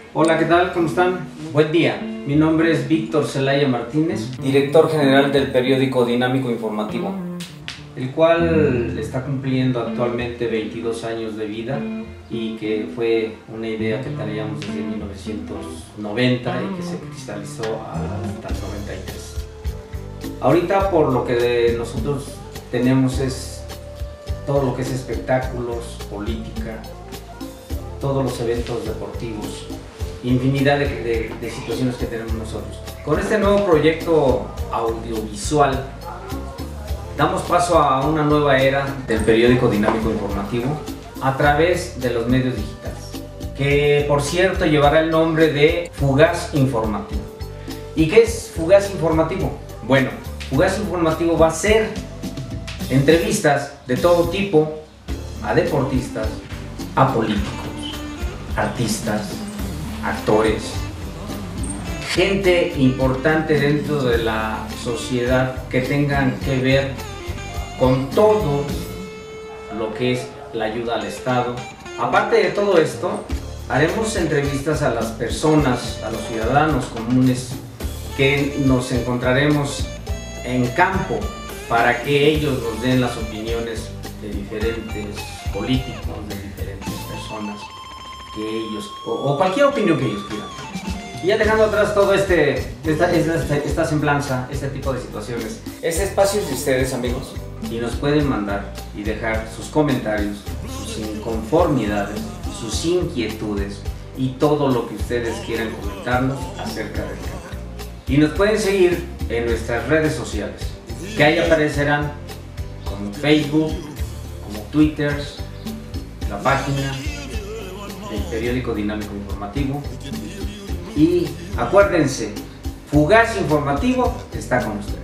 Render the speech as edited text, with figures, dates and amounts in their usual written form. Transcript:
Hola, ¿qué tal? ¿Cómo están? Buen día. Mi nombre es Víctor Celaya Martínez, director general del periódico Dinámico Informativo, el cual está cumpliendo actualmente 22 años de vida y que fue una idea que traíamos desde 1990 y que se cristalizó hasta el 93. Ahorita por lo que nosotros tenemos es todo lo que es espectáculos, política, todos los eventos deportivos, infinidad de situaciones que tenemos nosotros. Con este nuevo proyecto audiovisual damos paso a una nueva era del periódico Dinámico Informativo a través de los medios digitales, que por cierto llevará el nombre de Fugaz Informativo. ¿Y qué es Fugaz Informativo? Bueno, Fugaz Informativo va a ser entrevistas de todo tipo a deportistas, a políticos, artistas, actores, gente importante dentro de la sociedad que tengan que ver con todo lo que es la ayuda al Estado. Aparte de todo esto, haremos entrevistas a las personas, a los ciudadanos comunes que nos encontraremos en campo para que ellos nos den las opiniones de diferentes políticos, de diferentes personas que ellos, o cualquier opinión que ellos quieran. Y ya dejando atrás todo esta semblanza, este tipo de situaciones, este espacio es de ustedes, amigos, y nos pueden mandar y dejar sus comentarios, sus inconformidades, sus inquietudes y todo lo que ustedes quieran comentarnos acerca del canal. Y nos pueden seguir en nuestras redes sociales, que ahí aparecerán como Facebook, como Twitter, la página del periódico Dinámico Informativo. Y acuérdense, Fugaz Informativo está con ustedes.